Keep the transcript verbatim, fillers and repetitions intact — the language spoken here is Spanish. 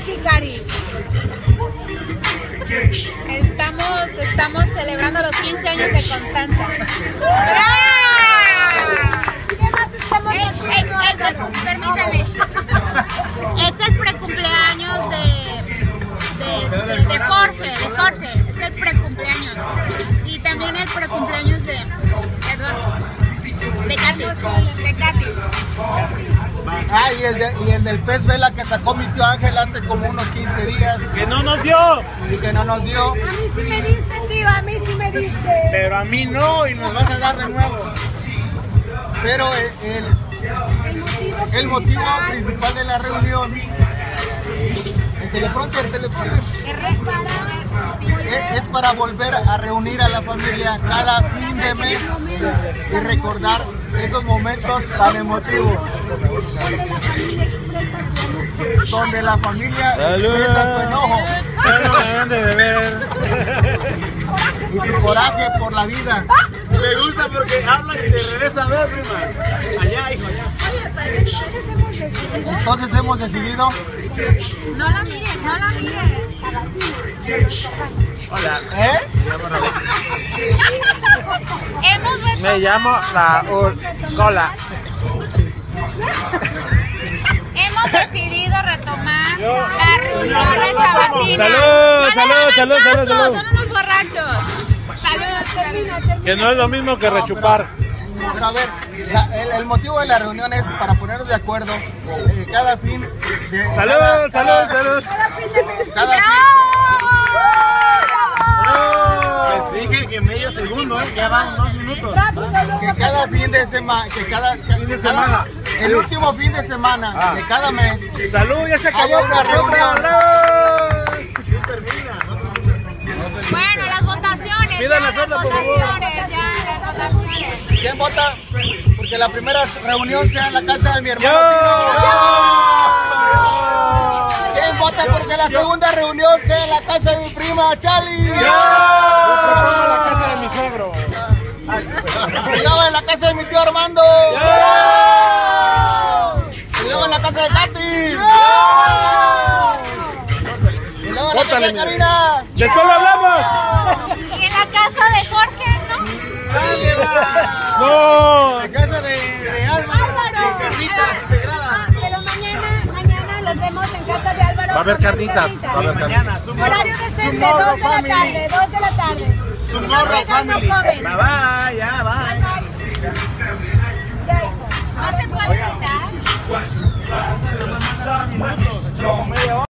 aquí, Cari? Estamos, estamos celebrando los quince años de Constanza. ¿Qué más estamos haciendo? Permítame. Es el precumpleaños de, de, de, de Jorge, de Jorge. Es el precumpleaños. Y también el precumpleaños de... Perdón. De Katy. De Katy. Ah, y el, de, y el del pez vela que sacó mi tío Ángel hace como unos quince días. ¡Que no nos dio! Y que no nos dio. A mí sí me diste, tío, a mí sí me diste. Pero a mí no, y nos vas a dar de nuevo. Pero el, el, El motivo, el motivo principal de la reunión, el teleprompter, el teleprompter, es, es para volver a reunir a la familia cada fin de mes y recordar esos momentos tan emotivos. Donde la familia expresa su enojo de beber. y su coraje por la vida. Me gusta porque habla y te regresa a ver, prima. Allá, hijo, allá. Entonces hemos decidido. No la mires, no la mires. Hola. ¿Eh? Hemos retomado. Me llamo Raúl Cola. Hemos decidido retomar la reuniones sabatinas. Salud, No salud, le hagan salud, caso, salud, salud. Son unos borrachos. Salud, Termina, termina. Que no es lo mismo que rechupar. Pero a ver, la- el, el motivo de la reunión es para ponernos de acuerdo eh, cada fin de. Salud, cada- salud, cada- salud. Cada fin. Les dije que medio segundo, ¿eh? Ya van dos minutos. Que cada fin de semana, que cada, Fin de semana. el último fin de semana Ah. de cada mes, Salud, ya se acabó Hay una reunión. Sí, termina. Bueno, las votaciones. Pidan ya, la soda, las por favor. votaciones, ya, las votaciones. ¿quién vota? Porque la primera reunión sea en la casa de mi hermano ¡Yo! Tino. ¿Quién vota porque la segunda reunión sea en la casa de mi prima Chali? Yo propongo la casa de mi suegro. Y luego en la casa de mi tío Armando. Y luego en la casa de Katy. Y luego en la casa Bótale, de mira. Karina. Después lo hablamos. Y en la casa de Jorge, ¿no? No. La casa de, de Álvaro. Álvaro. De Carlitas integrada. Ah, pero mañana, mañana los vemos en casa de Álvaro. Va a haber con carnitas. carnitas. Va a haber carnitas. Horario decente, dos de la tarde, dos de la tarde. Si no Tomorrow llegan, no family. comen. Bye bye, ya bye. Ya, hijo. ¿No se puede estar?